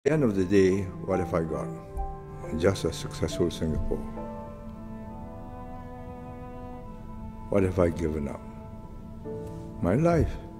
At the end of the day, what have I got? Just a successful Singapore. What have I given up? My life.